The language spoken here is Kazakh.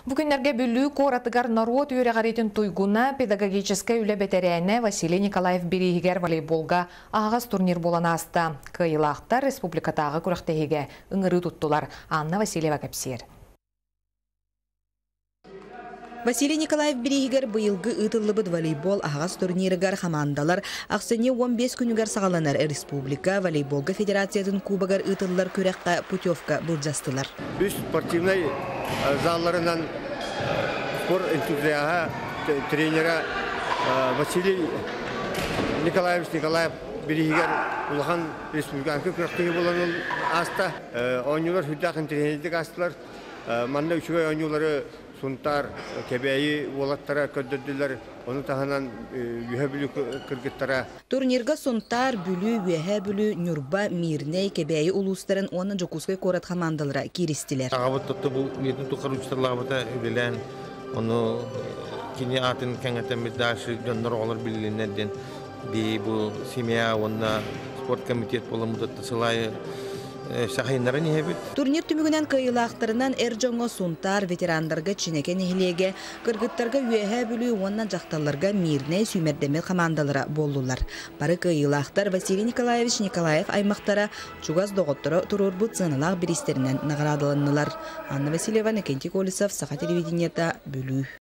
Бүгінлерге бүлі қоратығар народ үйреғаретін туйгуна педагогическая үлі бетерәне Василий Николаев берегігер волейболға ағас турнир болана аста. Кыйлақтар республикатағы күріқтегеге үңірі тұттылар. Анна Васильева кәпсер. Василий Николаев берегігер бұйылғы ұтылыбыд волейбол ағас турнирігер хамандалар ақсыне 15 күнігер сағаланар республика волейболға федерациятын кубагар ұтылылар көрекқа путевка бұлжастылар. Үш спортивный залларынан спор энтузиаға тренера Василий Николаев берегігер ұлған республиканкы көректегі болан ол аста. Ойнылар хүддақын тренердік астылар. Манда үшігі ойнылары Сунтар, кебеyi олаттара көддүлөр, оны таханан үйе бүлі кыргыттара. Турнирга Сунтар, бүлі, үйе бүлі, Нюрба, Мирней, кебеyi улустарын оны жокускай корат хамандалыра киристилер. Ағабыт тұтты бұл метін тұқар ұчтарлағыбыта өбелен, оны кені атын кәңетеміз дашы жондар олар білінерден бей бұл семья, онына спорт комитет болымы тұтты сылайы. Турнир түмігінен кайылақтарынан әржоңы Сунтар ветерандарға чинекен ехілеге, кыргыттарға үйе бүлі оннан жақталарға Мирней сүймердемел командалары болдылар. Бары кайылақтар Василий Николаев аймақтара чугаз доғыттыры тұрыр бұд сынылақ бірістерінен нағырадылынылар. Анна Васильева, Некенти Колесов, Саха телевидениета, Бүлі.